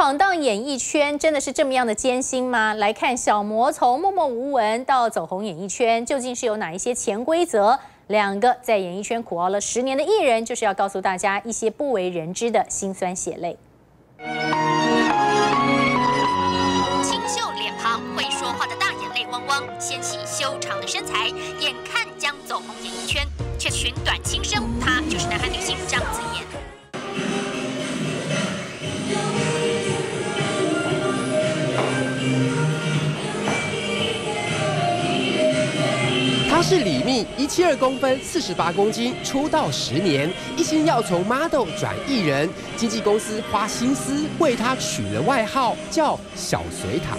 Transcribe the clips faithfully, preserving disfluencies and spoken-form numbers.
闯荡演艺圈真的是这么样的艰辛吗？来看小魔从默默无闻到走红演艺圈，究竟是有哪一些潜规则？两个在演艺圈苦熬了十年的艺人，就是要告诉大家一些不为人知的辛酸血泪。 清秀脸庞，会说话的大眼泪汪汪，纤细修长的身材，眼看将走红演艺圈，却寻短轻生。她就是南韩女星张子妍。 她是李密，一七二公分，四十八公斤，出道十年，一心要从 model 转艺人，经纪公司花心思为她取了外号叫“小隋唐”。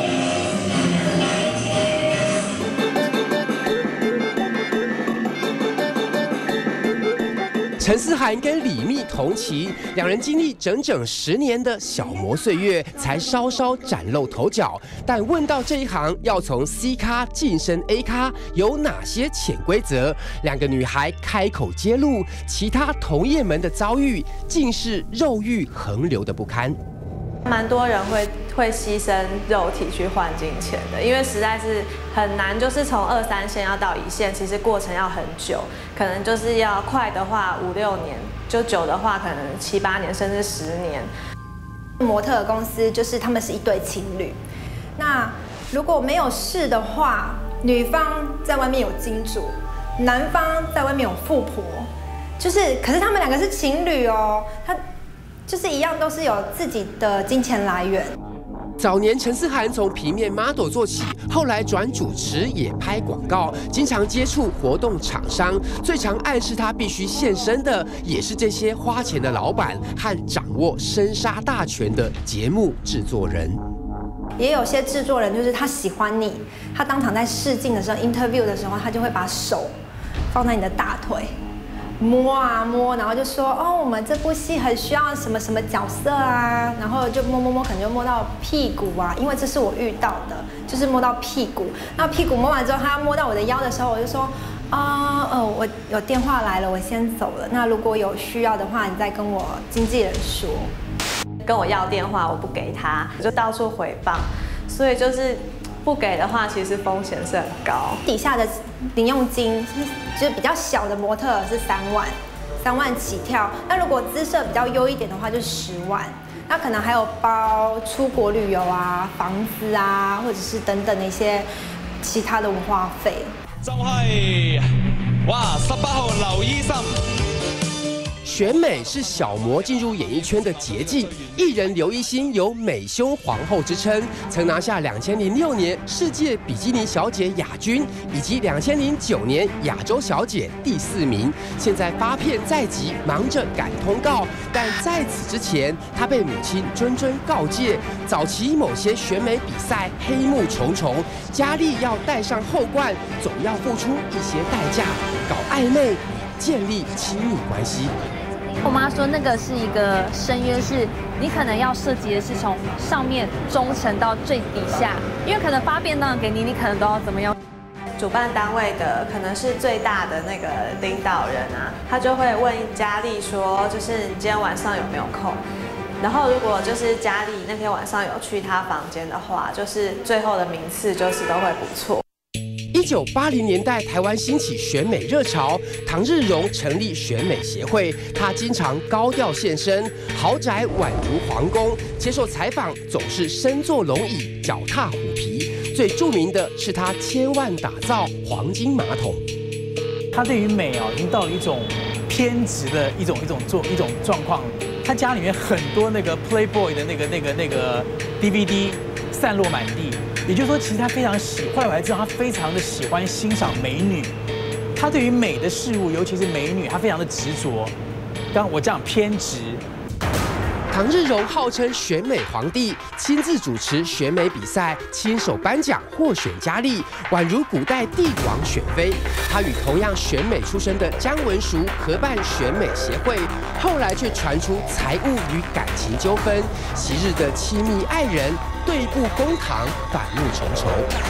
陈思涵跟李密同期，两人经历整整十年的小模岁月，才稍稍崭露头角。但问到这一行要从 C 咖晋升 A 咖，有哪些潜规则？两个女孩开口揭露，其他同业们的遭遇，竟是肉欲横流的不堪。 蛮多人会会牺牲肉体去换金钱的，因为实在是很难，就是从二三线要到一线，其实过程要很久，可能就是要快的话五六年，就久的话可能七八年甚至十年。 模特公司就是他们是一对情侣，那如果没有事的话，女方在外面有金主，男方在外面有富婆，就是可是他们两个是情侣哦，他。 就是一样，都是有自己的金钱来源。 早年陈思涵从平面 model 做起，后来转主持，也拍广告，经常接触活动厂商。最常暗示他必须现身的，也是这些花钱的老板和掌握生杀大权的节目制作人。 也有些制作人就是他喜欢你，他当场在试镜的时候 ，interview 的时候，他就会把手放在你的大腿。 摸啊摸，然后就说哦，我们这部戏很需要什么什么角色啊，然后就摸摸摸，可能就摸到屁股啊，因为这是我遇到的，就是摸到屁股。那屁股摸完之后，他摸到我的腰的时候，我就说啊，呃，我有电话来了，我先走了。那如果有需要的话，你再跟我经纪人说。 跟我要电话，我不给他，就到处回谤，所以就是。 不给的话，其实风险是很高。 底下的零用金就是比较小的模特是三万，三万起跳。那如果姿色比较优一点的话，就十万。那可能还有包出国旅游啊、房子啊，或者是等等的一些其他的文化费。 就係哇，十八號劉醫生。 选美是小模进入演艺圈的捷径。艺人刘一星有“美胸皇后”之称，曾拿下两千零六年世界比基尼小姐亚军，以及两千零九年亚洲小姐第四名。现在发片在即，忙着赶通告。但在此之前，她被母亲谆谆告诫，早期某些选美比赛黑幕重重，佳丽要戴上后冠，总要付出一些代价，搞暧昧，建立亲密关系。 我妈说那个是一个深渊，是你可能要涉及的是从上面中层到最底下，因为可能发便当给你，你可能都要怎么样？ 主办单位的可能是最大的那个领导人啊，他就会问佳丽说，就是你今天晚上有没有空？然后如果就是佳丽那天晚上有去他房间的话，就是最后的名次就是都会不错。 一九八零年代，台湾兴起选美热潮，唐日荣成立选美协会。他经常高调现身，豪宅宛如皇宫。接受采访总是身坐龙椅，脚踏虎皮。最著名的是他千万打造黄金马桶。 他对于美哦，已经到了一种偏执的一种一种做一种状况。他家里面很多那个 Playboy 的那个那个那个 D V D 散落满地。 也就是说，其实他非常喜，后来我才知道他非常的喜欢欣赏美女。他对于美的事物，尤其是美女，他非常的执着。刚刚我讲偏执。 唐日荣号称选美皇帝，亲自主持选美比赛，亲手颁奖获选佳丽，宛如古代帝王选妃。他与同样选美出身的姜文淑合办选美协会，后来却传出财务与感情纠纷，昔日的亲密爱人。 对簿公堂，反目重仇。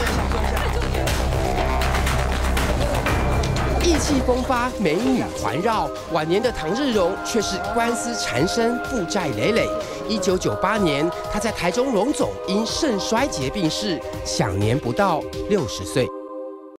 意气风发，美女环绕。晚年的唐日荣却是官司缠身，负债累累。 一九九八年，他在台中荣总因肾衰竭病逝，享年不到六十岁。